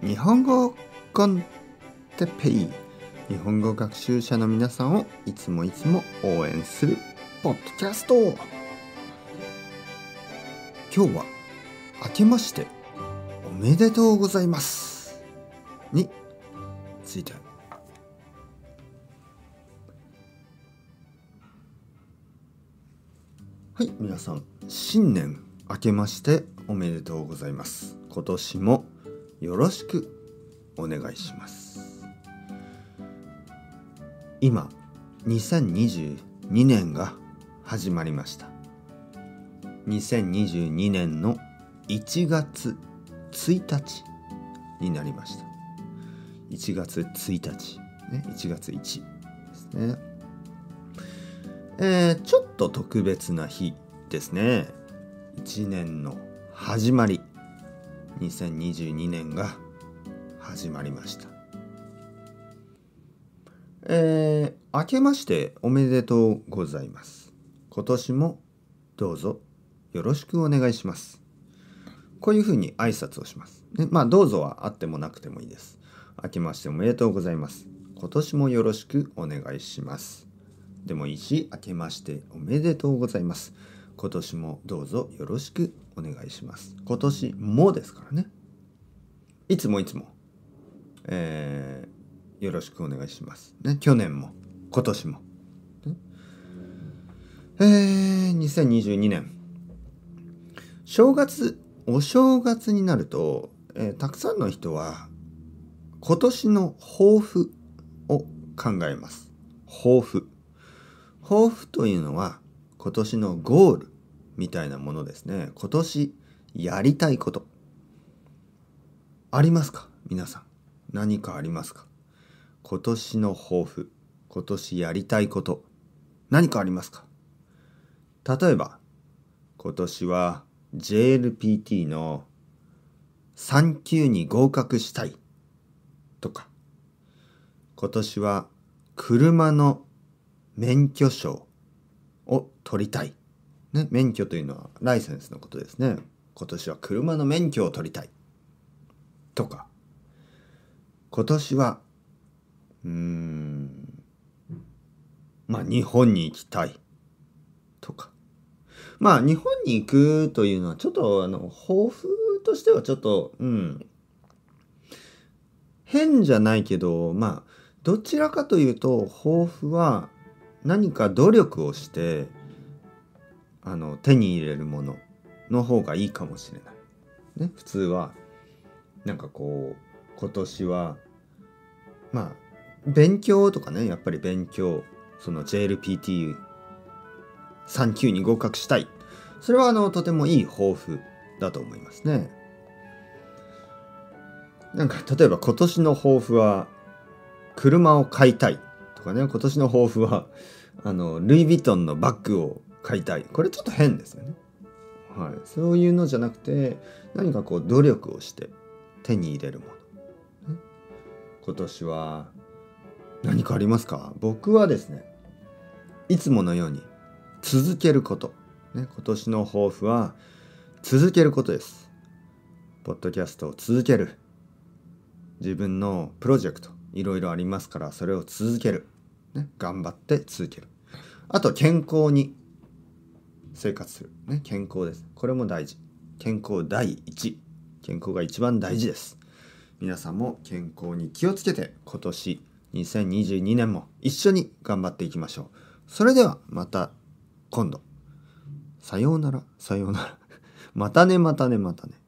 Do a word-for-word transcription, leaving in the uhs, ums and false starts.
日本語コンテッペイ、日本語学習者の皆さんをいつもいつも応援するポッドキャスト。今日は明けましておめでとうございますについて。はい、皆さん新年明けましておめでとうございます。今年もよろしくお願いします。今にせんにじゅうにねんが始まりました。にせんにじゅうにねんのいちがつついたちになりました。いちがつついたち、ね、いちがついちですね。えー、ちょっと特別な日ですね。いちねんの始まり、にせんにじゅうにねんが始まりました。えー、明けましておめでとうございます。今年もどうぞよろしくお願いします。こういうふうに挨拶をします。ね、まあどうぞはあってもなくてもいいです。明けましておめでとうございます。今年もよろしくお願いします。でもいいし、明けましておめでとうございます。今年もどうぞよろしくお願いします。今年もですからね。いつもいつも、えー、よろしくお願いします。ね、去年も今年も。ね、えー、にせんにじゅうにねん。正月、お正月になると、えー、たくさんの人は今年の抱負を考えます。抱負。抱負というのは今年のゴールみたいなものですね。今年やりたいことありますか？皆さん何かありますか？今年の抱負、今年やりたいこと何かありますか？例えば今年は ジェイエルピーティー のさん級に合格したいとか、今年は車の免許証を取りたい、ね、免許というのはライセンスのことですね。今年は車の免許を取りたいとか、今年はうーんまあ日本に行きたいとか、まあ日本に行くというのはちょっとあの抱負としてはちょっとうん変じゃないけど、まあどちらかというと抱負は何か努力をしてあの手に入れるものの方がいいかもしれない。ね、普通はなんかこう今年はまあ勉強とかね、やっぱり勉強、その ジェイエルピーティーさん級に合格したい。それはあのとてもいい抱負だと思いますね。なんか例えば今年の抱負は車を買いたいとかね、今年の抱負はあのルイ・ヴィトンのバッグを買いたい。これちょっと変ですよね。はい、そういうのじゃなくて何かこう努力をして手に入れるもの。ね、今年は何かありますか？僕はですね、いつものように続けること。ね、今年の抱負は続けることです。ポッドキャストを続ける。自分のプロジェクトいろいろありますから、それを続ける。ね、頑張って続ける。あと健康に生活する。ね、健康です。これも大事。健康第一。健康が一番大事です。皆さんも健康に気をつけて今年にせんにじゅうにねんも一緒に頑張っていきましょう。それではまた今度。さようなら、さようなら。またね、またね、またね。